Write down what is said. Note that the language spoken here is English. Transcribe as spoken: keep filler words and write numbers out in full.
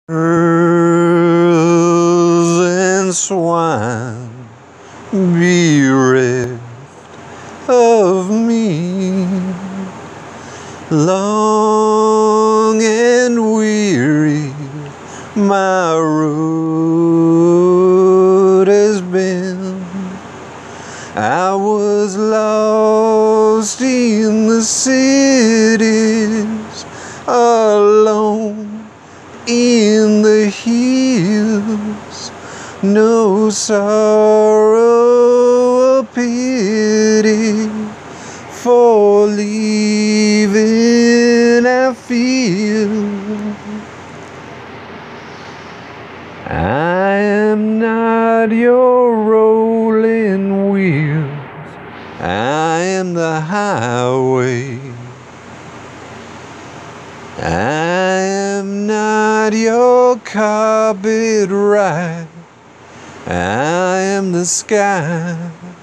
Earls and swine bereft of me, long and weary my road has been. I was lost in the cities, alone in the hills, no sorrow or pity for leaving I feel. I am not your rolling wheels, I am the highway. I am not your carpet ride, I am the sky.